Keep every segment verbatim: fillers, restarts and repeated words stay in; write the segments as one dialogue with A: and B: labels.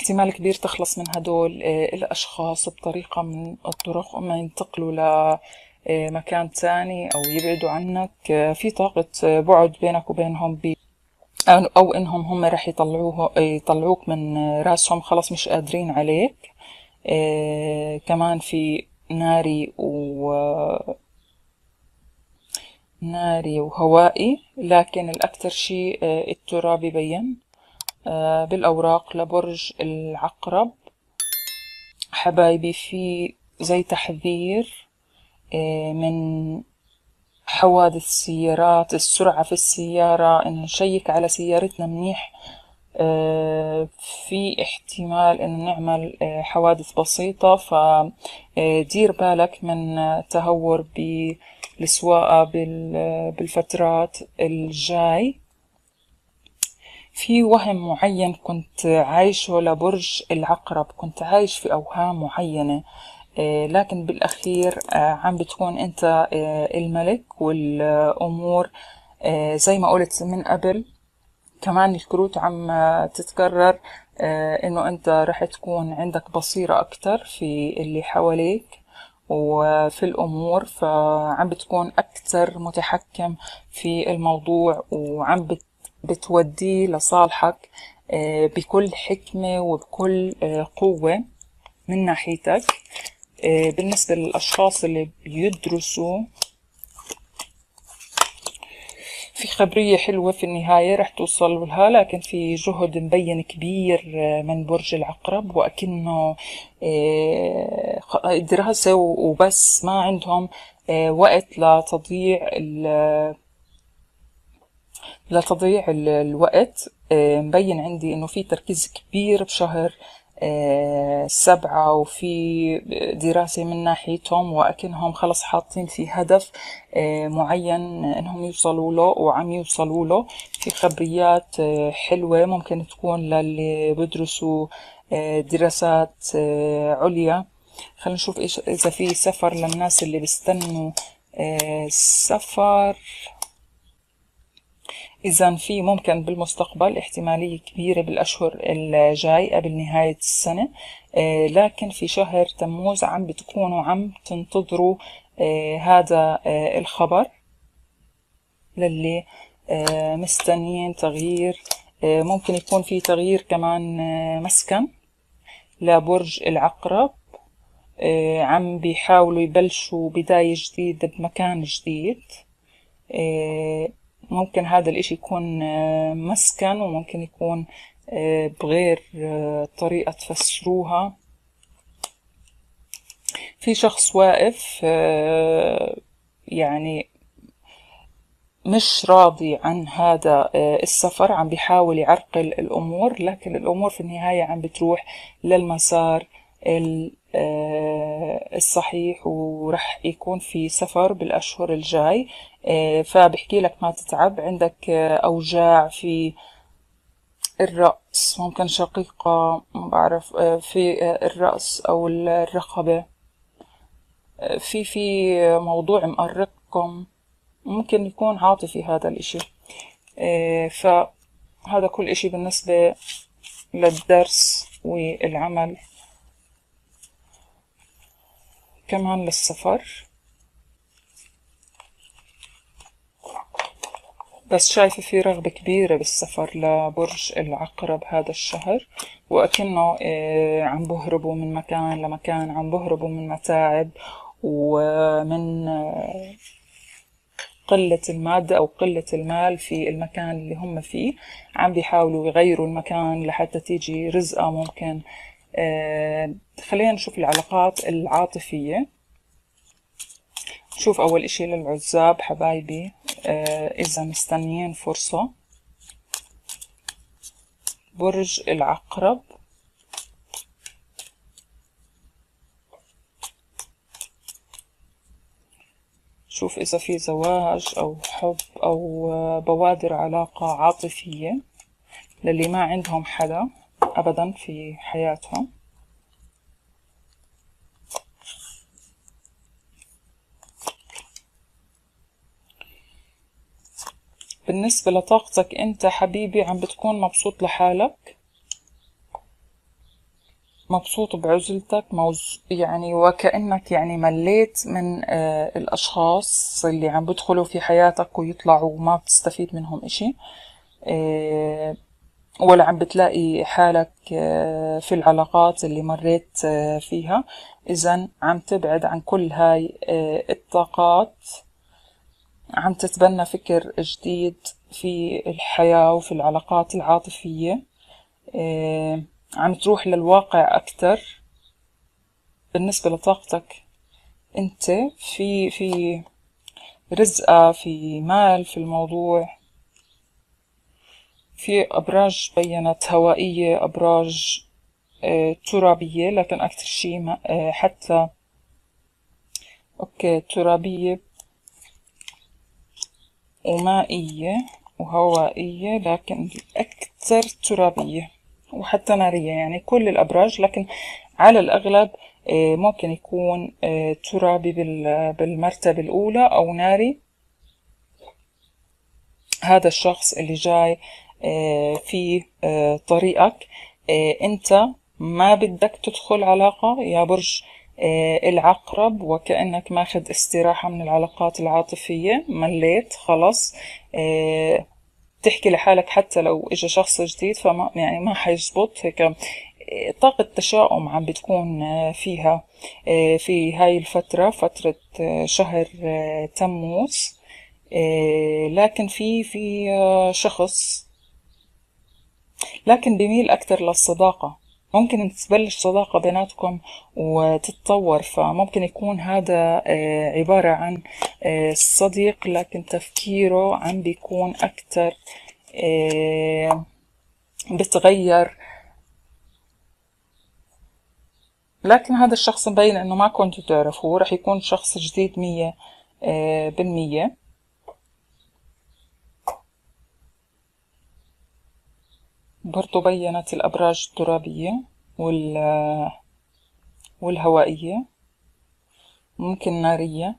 A: احتمال كبير تخلص من هدول الأشخاص بطريقة من الطرق، اما ينتقلوا لمكان تاني أو يبعدوا عنك. في طاقة بعد بينك وبينهم ب أو إنهم هم رح يطلعوه يطلعوك من راسهم، خلاص مش قادرين عليك. كمان في ناري و ناري وهوائي، لكن الأكثر شيء التراب يبين بالأوراق لبرج العقرب. حبايبي في زي تحذير من حوادث السيارات، السرعة في السيارة، إن نشيك على سيارتنا منيح. في احتمال إن نعمل حوادث بسيطة، فدير بالك من تهور بالسواقة بالفترات الجاي. في وهم معين كنت عايشه لبرج العقرب، كنت عايش في أوهام معينة، لكن بالأخير عم بتكون أنت الملك، والأمور زي ما قلت من قبل. كمان الكروت عم تتكرر إنه أنت رح تكون عندك بصيرة أكتر في اللي حواليك وفي الأمور، فعم بتكون أكتر متحكم في الموضوع، وعم بت بتوديه لصالحك بكل حكمة وبكل قوة من ناحيتك. بالنسبة للأشخاص اللي بيدرسوا، في خبرية حلوة في النهاية رح توصلوا لها، لكن في جهد مبين كبير من برج العقرب، وأكنه دراسة وبس، ما عندهم وقت لتضييع لتضييع الوقت. مبين عندي انه في تركيز كبير بشهر سبعة، وفي دراسة من ناحيتهم، وأكنهم خلص حاطين في هدف معين انهم يوصلوا له وعم يوصلوا له. في خبريات حلوة ممكن تكون للي بدرسوا دراسات عليا. خلينا نشوف ايش اذا في سفر للناس اللي بيستنوا سفر. إذا في ممكن بالمستقبل احتمالية كبيرة بالأشهر الجاي قبل نهاية السنة، آه لكن في شهر تموز عم بتكونوا عم تنتظروا آه هذا آه الخبر للي آه مستنيين تغيير. آه ممكن يكون في تغيير كمان آه مسكن لبرج العقرب. آه عم بيحاولوا يبلشوا بداية جديدة بمكان جديد. آه ممكن هذا الاشي يكون مسكن، وممكن يكون بغير طريقة تفسروها. في شخص واقف يعني مش راضي عن هذا السفر، عم بيحاول يعرقل الأمور، لكن الأمور في النهاية عم بتروح للمسار الصحيح، ورح يكون في سفر بالأشهر الجاي. فبحكي لك ما تتعب، عندك أوجاع في الرأس، ممكن شقيقة، ما بعرف، في الرأس أو الرقبة، في في موضوع مقرقكم، ممكن يكون عاطفي هذا الاشي. فهذا كل اشي بالنسبة للدرس والعمل. كمان للسفر، بس شايفة في رغبة كبيرة بالسفر لبرج العقرب هذا الشهر، وأكنه عم بهربوا من مكان لمكان، عم بهربوا من متاعب ومن قلة المادة أو قلة المال في المكان اللي هم فيه، عم بيحاولوا يغيروا المكان لحتى تيجي رزقة ممكن. خلينا نشوف العلاقات العاطفية. شوف أول إشي للعزاب حبايبي، إذا مستنيين فرصة، برج العقرب. شوف إذا في زواج أو حب أو بوادر علاقة عاطفية للي ما عندهم حدا أبدا في حياتهم. بالنسبة لطاقتك أنت حبيبي، عم بتكون مبسوط لحالك، مبسوط بعزلتك، موز يعني وكأنك يعني مليت من آه الأشخاص اللي عم بدخلوا في حياتك ويطلعوا وما بتستفيد منهم إشي، آه ولا عم بتلاقي حالك آه في العلاقات اللي مريت آه فيها. إذن عم تبعد عن كل هاي آه الطاقات، عم تتبنى فكر جديد في الحياة وفي العلاقات العاطفية، آه عم تروح للواقع أكتر. بالنسبة لطاقتك انت في في رزقة، في مال في الموضوع، في أبراج بينت هوائية، أبراج آه ترابية، لكن أكثر شي ما- آه حتى أوكي ترابية ومائية وهوائية، لكن أكثر ترابية وحتى نارية، يعني كل الأبراج، لكن على الأغلب آه، ممكن يكون آه، ترابي بال- بالمرتبة الأولى أو ناري. هذا الشخص اللي جاي آه، في آه، طريقك، آه، أنت ما بدك تدخل علاقة يا برج آه، العقرب، وكأنك ماخد استراحة من العلاقات العاطفية، مليت خلص. آه، تحكي لحالك حتى لو اجى شخص جديد فما يعني ما حيزبط هيك. آه، طاقة تشاؤم عم بتكون آه، فيها آه، في هاي الفترة، فترة آه، شهر آه، تموز. آه، لكن في في آه، شخص لكن بيميل أكتر للصداقة. ممكن إن تبلش صداقة بيناتكم وتتطور، فممكن يكون هذا آه، عبارة عن آه، صديق، لكن تفكيره عم بيكون أكتر آه، بتغير. لكن هذا الشخص مبين إنه ما كنتوا تعرفوه، رح يكون شخص جديد مية آه، بالمية. برضو بينت الأبراج الترابية وال- والهوائية، ممكن نارية،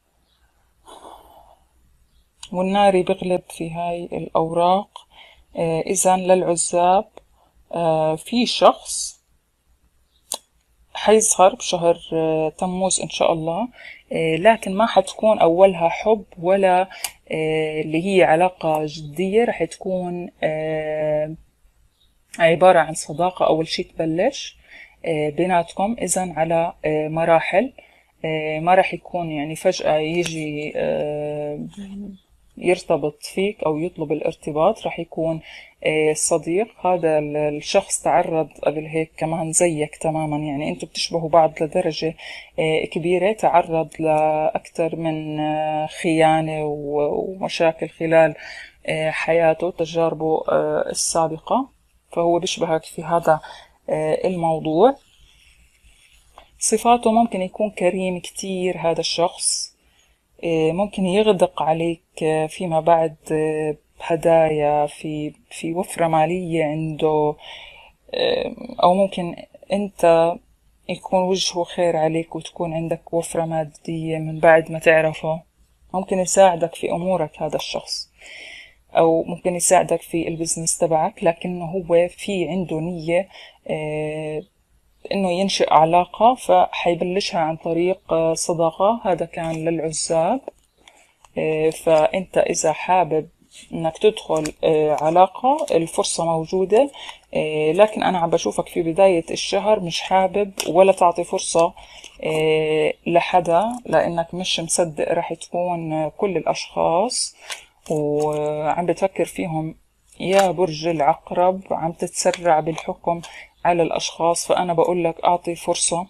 A: والناري بغلب في هاي الأوراق. آه، إذن للعزاب آه، في شخص حيظهر بشهر آه، تموز إن شاء الله، آه، لكن ما حتكون أولها حب ولا آه، اللي هي علاقة جدية، رح تكون آه، عبارة عن صداقة أول شي تبلش آه، بيناتكم، إذن على آه، مراحل. آه، ما رح يكون يعني فجأة يجي آه، يرتبط فيك أو يطلب الارتباط، رح يكون آه، صديق. هذا ال- الشخص تعرض قبل هيك كمان زيك تماما، يعني انتوا بتشبهوا بعض لدرجة آه، كبيرة، تعرض لأكثر من آه، خيانة و- ومشاكل خلال آه، حياته، تجاربه آه، السابقة، فهو بيشبهك في هذا آه، الموضوع. صفاته ممكن يكون كريم كتير هذا الشخص، آه، ممكن يغدق عليك آه، فيما بعد آه، بهدايا، في في وفرة مالية عنده، آه، أو ممكن أنت يكون وجهه خير عليك وتكون عندك وفرة مادية من بعد ما تعرفه. ممكن يساعدك في أمورك هذا الشخص، أو ممكن يساعدك في البزنس تبعك، لكنه هو في عنده نية آه، إنه ينشئ علاقة، فحيبلشها عن طريق آه، صداقة. هذا كان للعزاب. آه، فأنت إذا حابب إنك تدخل آه، علاقة، الفرصة موجودة، آه، لكن أنا عم بشوفك في بداية الشهر مش حابب ولا تعطي فرصة آه، لحدا، لأنك مش مصدق رح تكون آه، كل الأشخاص وعم بتفكر فيهم يا برج العقرب عم تتسرع بالحكم على الأشخاص. فأنا بقول لك أعطي فرصة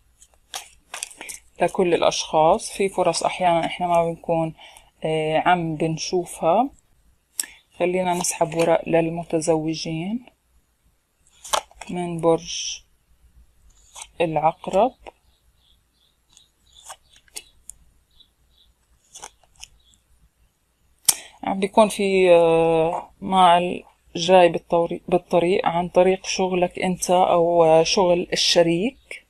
A: لكل الأشخاص. في فرص أحيانا إحنا ما بنكون آه، عم بنشوفها. خلينا نسحب ورق للمتزوجين من برج العقرب. عم بيكون في آه، مع جاي بالطريق, بالطريق عن طريق شغلك انت او آه، شغل الشريك،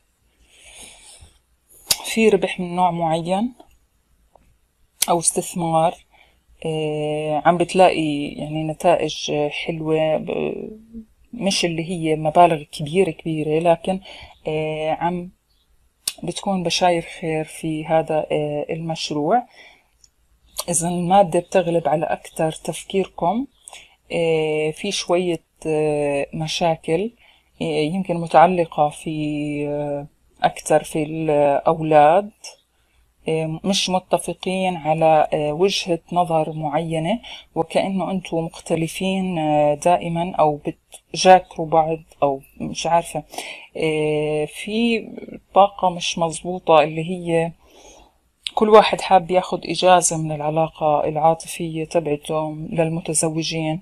A: في ربح من نوع معين او استثمار. آه، عم بتلاقي يعني نتائج آه، حلوة ب- مش اللي هي مبالغ كبيرة كبيرة، لكن عم بتكون بشاير خير في هذا المشروع. إذا المادة بتغلب على أكتر تفكيركم، في شوية مشاكل يمكن متعلقة في أكتر في الأولاد، مش متفقين على وجهة نظر معينة، وكأنه أنتم مختلفين دائما أو بتجاكروا بعض، أو مش عارفة، في طاقة مش مظبوطة اللي هي كل واحد حاب ياخد إجازة من العلاقة العاطفية تبعتهم للمتزوجين.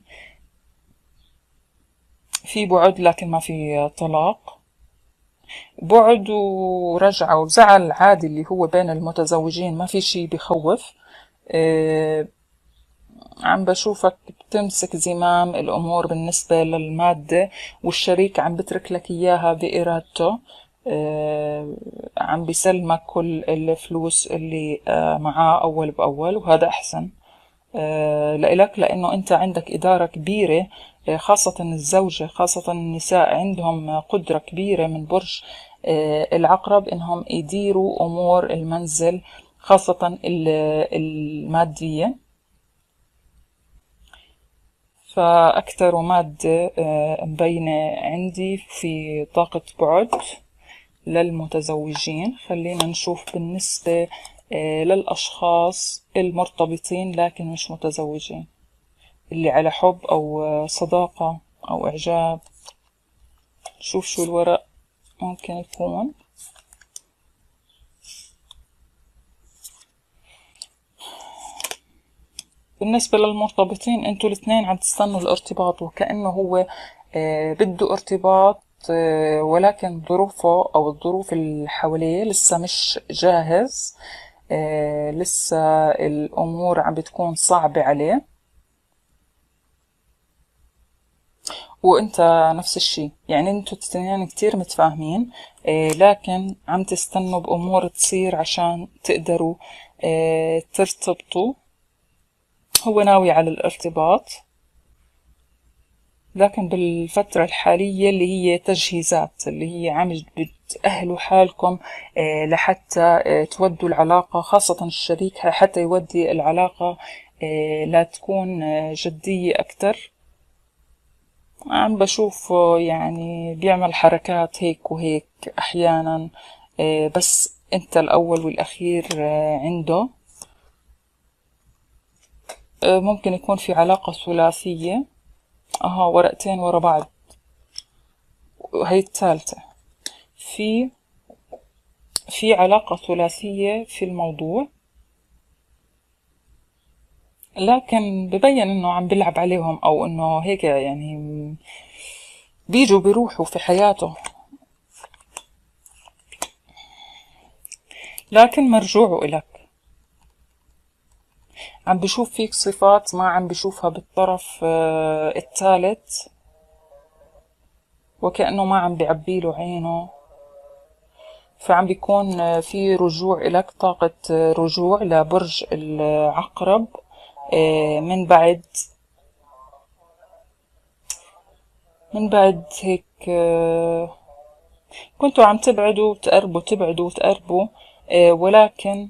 A: في بعد لكن ما في طلاق، بعد ورجعة وزعل عادي اللي هو بين المتزوجين، ما في شي بخوف. أه عم بشوفك بتمسك زمام الأمور بالنسبة للمادة، والشريك عم بترك لك إياها بإرادته. أه عم بيسلمك كل الفلوس اللي أه معاه أول بأول، وهذا أحسن أه لإلك، لأنه أنت عندك إدارة كبيرة، خاصة الزوجة، خاصة النساء عندهم قدرة كبيرة من برج العقرب إنهم يديروا أمور المنزل، خاصة المادية. فأكثر مادة مبينة عندي في طاقة بعد للمتزوجين. خلينا نشوف بالنسبة للأشخاص المرتبطين لكن مش متزوجين، اللي على حب أو صداقة أو إعجاب. شوف شو الورق ممكن يكون. بالنسبة للمرتبطين انتوا الاثنين عم تستنوا الارتباط، وكأنه هو آه بده ارتباط، آه ولكن ظروفه أو الظروف اللي حواليه لسه مش جاهز، آه لسه الأمور عم بتكون صعبة عليه. وانت نفس الشي، يعني انتوا الاثنين كتير متفاهمين، آه لكن عم تستنوا بأمور تصير عشان تقدروا آه ترتبطوا. هو ناوي على الارتباط، لكن بالفترة الحالية اللي هي تجهيزات، اللي هي عم بتأهلوا حالكم آه لحتى آه تودوا العلاقة، خاصة الشريك حتى يودي العلاقة آه لا تكون آه جدية أكتر. عم بشوف يعني بيعمل حركات هيك وهيك أحيانا، بس أنت الأول والأخير عنده. ممكن يكون في علاقة ثلاثية، أها ورقتين ورا بعض، وهي الثالثة. في في علاقة ثلاثية في الموضوع، لكن ببين إنه عم بيلعب عليهم، أو إنه هيك يعني بيجوا بيروحوا في حياته، لكن مرجوعه إلك. عم بشوف فيك صفات ما عم بشوفها بالطرف الثالث، وكأنه ما عم بيعبيله عينه. فعم بيكون في رجوع إلك، طاقة رجوع لبرج العقرب من بعد من بعد هيك كنتوا عم تبعدوا وتقربوا تبعدوا وتقربوا، ولكن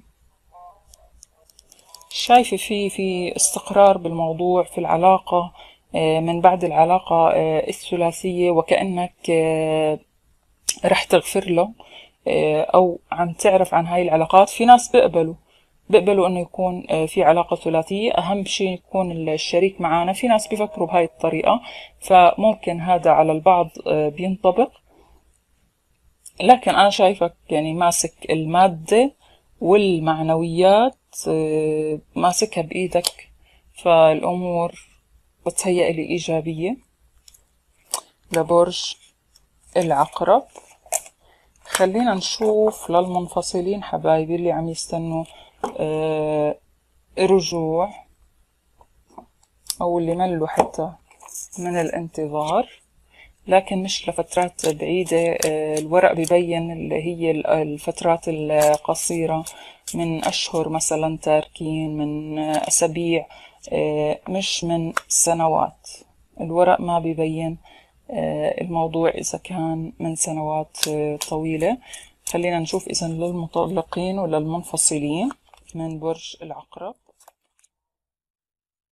A: شايفة في في استقرار بالموضوع في العلاقة من بعد العلاقة الثلاثية، وكأنك رح تغفر له، أو عم تعرف عن هاي العلاقات. في ناس بيقبلوا بيقبلوا إنه يكون في علاقة ثلاثية، أهم شيء يكون الشريك معانا. في ناس بيفكروا بهاي الطريقة، فممكن هذا على البعض بينطبق، لكن أنا شايفك يعني ماسك المادة والمعنويات، ماسكها بإيدك، فالأمور بتهيألي إيجابية لبرج العقرب. خلينا نشوف للمنفصلين حبايبي اللي عم يستنوا آه رجوع، أو اللي ملوا حتى من الانتظار لكن مش لفترات بعيدة. آه الورق ببين اللي هي الفترات القصيرة، من أشهر مثلا تاركين، من أسابيع، آه مش من سنوات. الورق ما ببين الموضوع إذا كان من سنوات طويلة. خلينا نشوف إذا للمطلقين وللمنفصلين من برج العقرب.